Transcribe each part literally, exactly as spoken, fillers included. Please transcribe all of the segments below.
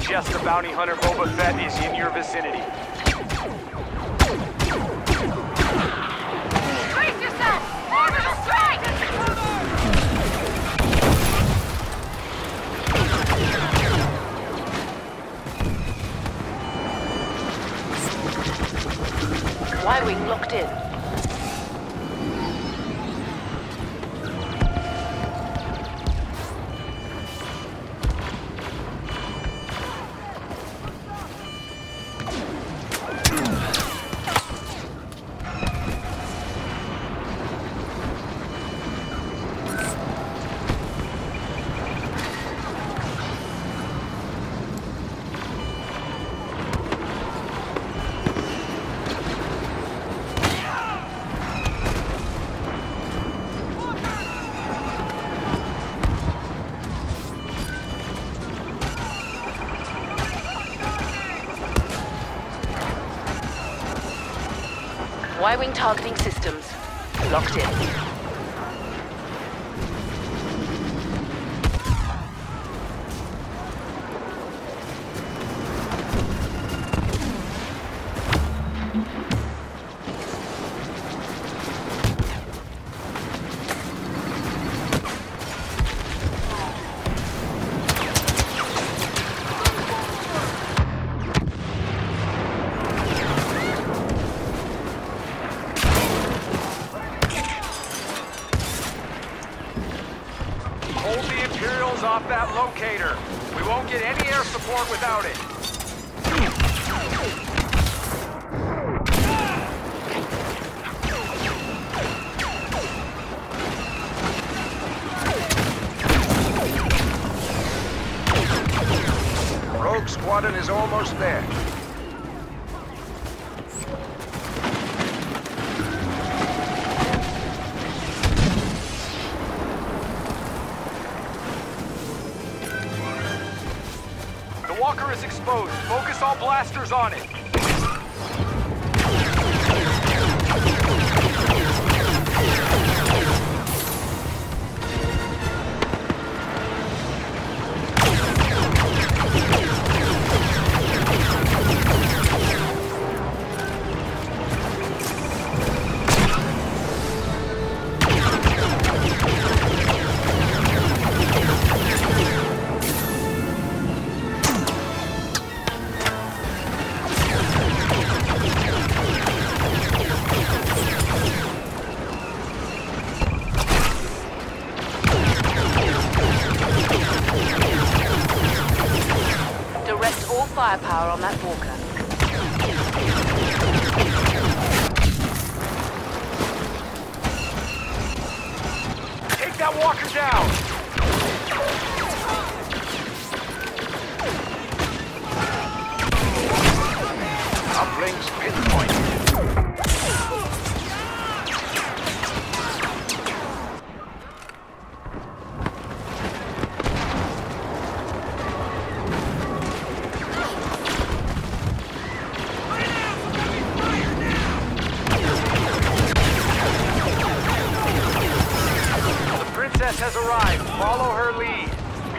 suggest the bounty hunter Boba Fett is in your vicinity. Brace yourself! Orbital strike! Y-wing locked in. Y-wing targeting systems locked in. Hold the Imperials off that locator. We won't get any air support without it. Rogue Squadron is almost there. The walker is exposed. Focus all blasters on it. Direct all firepower on that walker. Take that walker down! Uplinks pinpoint. Princess has arrived. Follow her lead.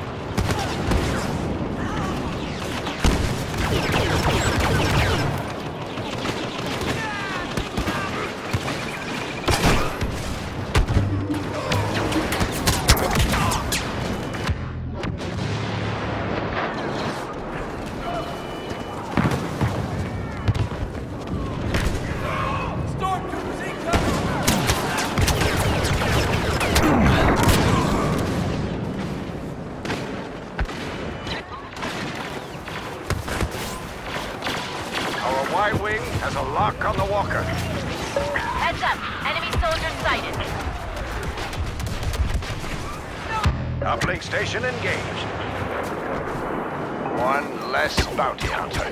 Y-wing has a lock on the walker. Heads up! Enemy soldier sighted. Uplink station engaged. One less bounty hunter.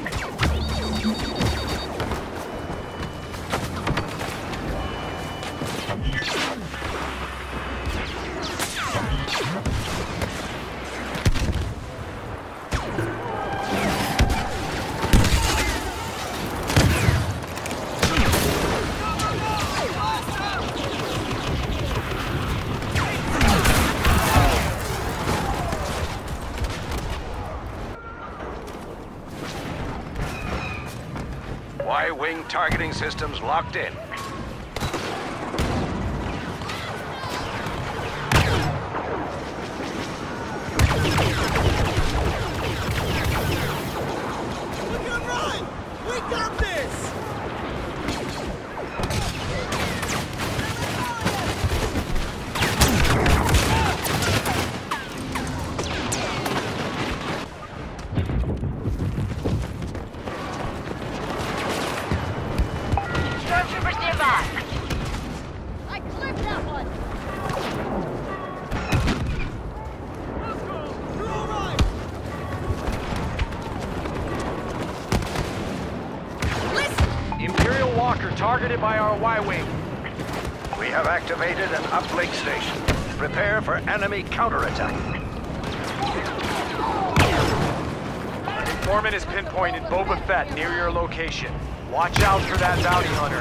Y-wing targeting systems locked in. Stormtroopers nearby. I clipped that one. You're all right. Listen. Imperial Walker targeted by our Y-wing. We have activated an uplink station. Prepare for enemy counterattack. Informant has pinpointed Boba Fett near your location. Watch out for that bounty hunter.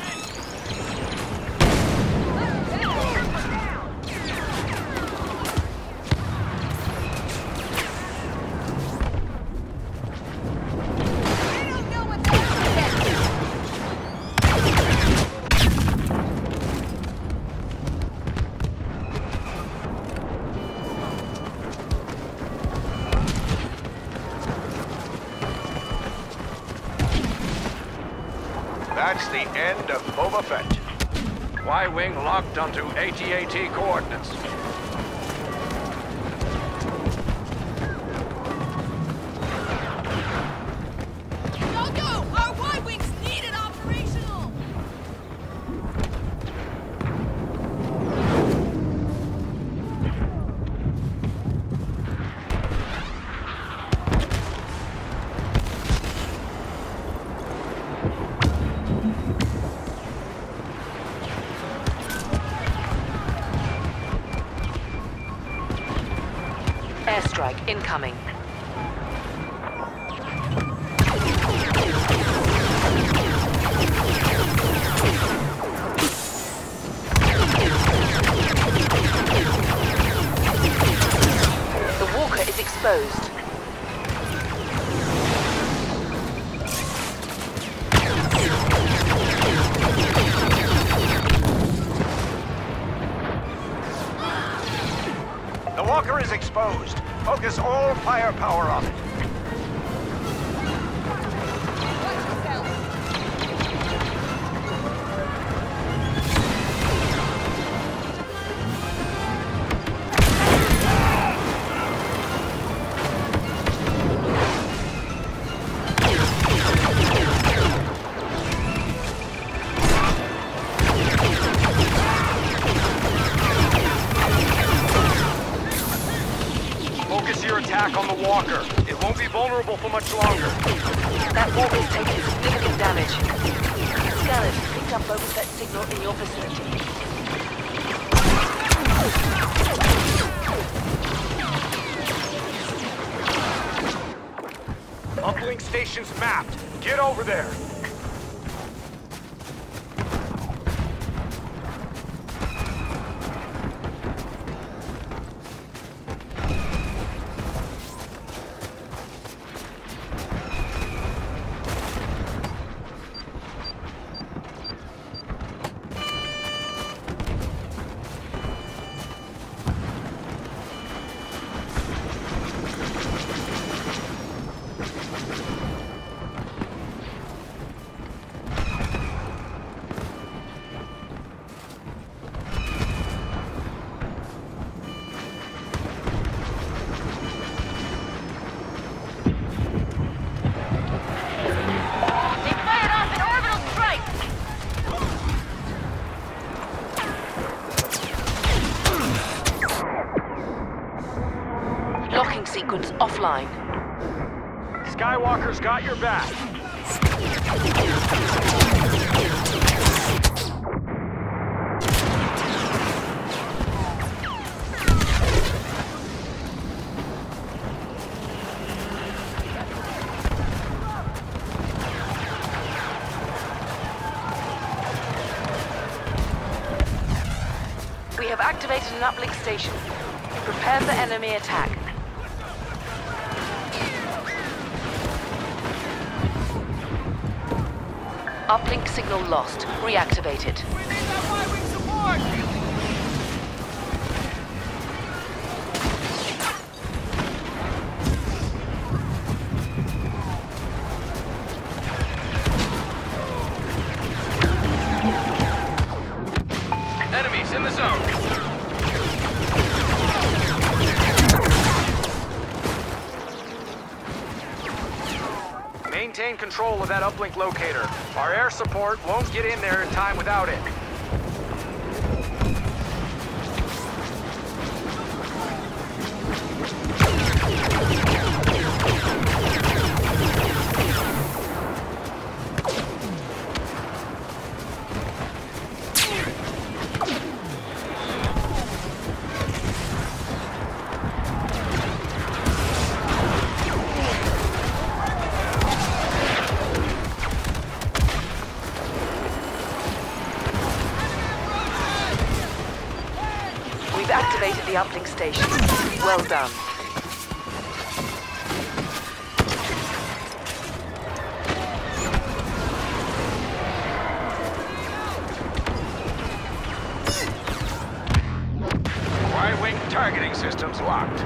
They don't know what's happening. That's the end of Boba Fett. Y-wing locked onto A T A T coordinates. Go, go! Our Y-wings needed operational. Airstrike incoming. The walker is exposed. The walker is exposed. Focus all firepower on it. Watch yourself. Focus your attack on the walker. It won't be vulnerable for much longer. That walker's taking significant damage. Scanners picked up Boba Fett's signal in your vicinity. Uplink station's mapped. Get over there. They fired off an orbital strike. Locking sequence offline. Skywalker's got your back. We have activated an uplink station. Prepare for enemy attack. Uplink signal lost. Reactivate it. We need that Y-wing support! Enemies in the zone. Maintain control of that uplink locator. Our air support won't get in there in time without it. We've activated the uplink station. Well done. Y-wing targeting systems locked.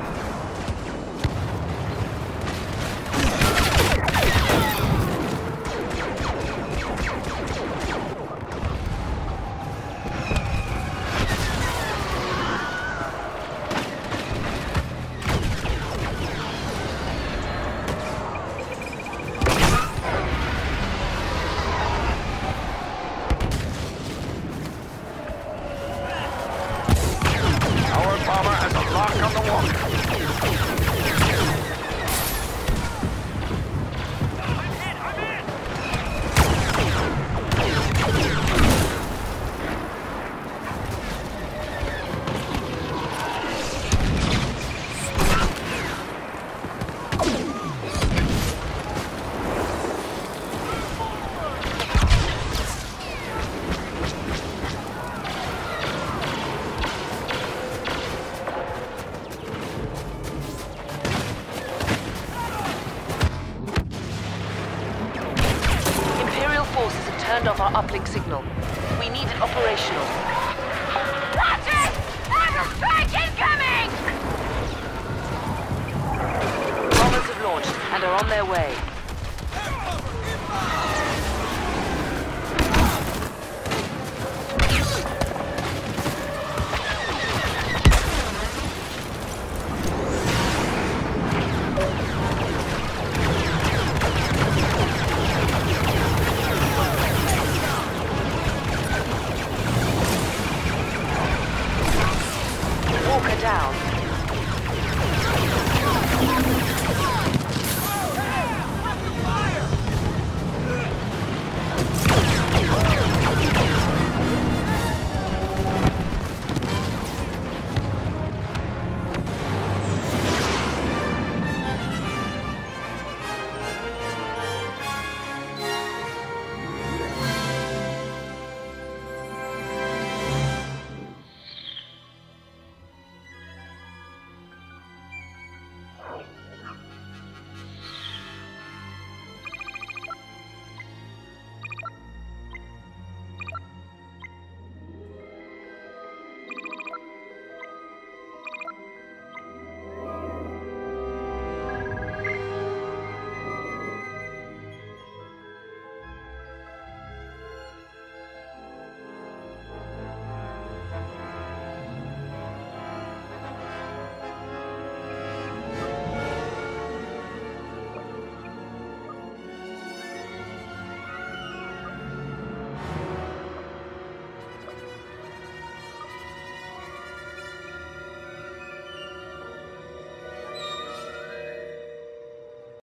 Our bomber has a lock on the walker. Imperial forces have turned off our uplink signal. We need it operational. Roger! Armor strike incoming! Bombers have launched and are on their way.